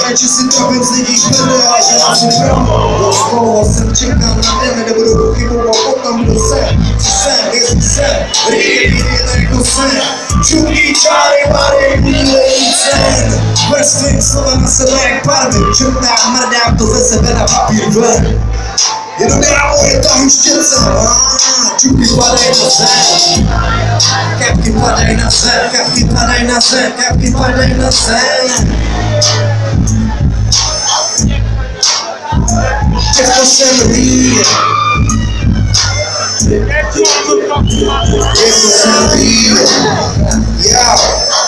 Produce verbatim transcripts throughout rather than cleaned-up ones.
Říkají, že si trapím z lidí pede a že já si drama. Dost dlouho jsem čekal na den, kde budu pochybovat o tom, kdo jsem. Co jsem, jestli jsem, rýdy, rýdy, jako jsem. Čuky, čáry, bary, bílej cen. Vrstvím slova na sebe jak barvy. Čutná mrdám to ze sebe na papír ven. Jenom já moje tahu štěce. Čuky padaj na zem. Kapky padaj na zem, kapky padaj na zem, kapky padaj na zem. Těžko jsem rýd. Těžko jsem rýd. Já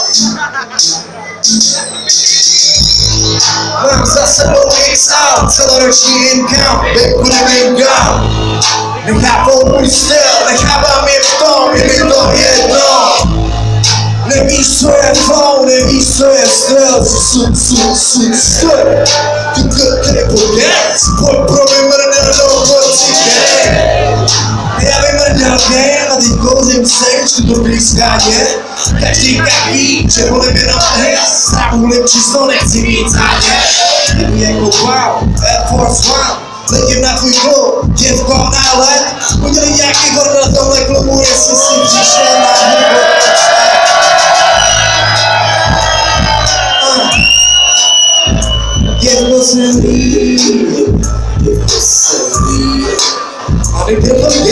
mám za sebou X out, celoroční income, teď budeme jim dál. Nechápou můj styl, nechávám je v tom, je mi to jedno. Nevíš, co je flow, nevíš, co je styl. Sud, sud, sud, styl. Ty krky podec, pojď pro vymrdanou porci gang. Já vymrdal gang a teď kouřím seč, tu to blízkáně. Každý tak ví, že volím jenom hit. Strávulím čisto, nechci víc záně. Jdu jako wow, Air Force One. Letím na tvůj klub, děvko na let. Udělej nějaký hod na tomhle klubu, jestli si přišel na hudbu. Děvko jsem rýd, děvko jsem rýd. A nebyl to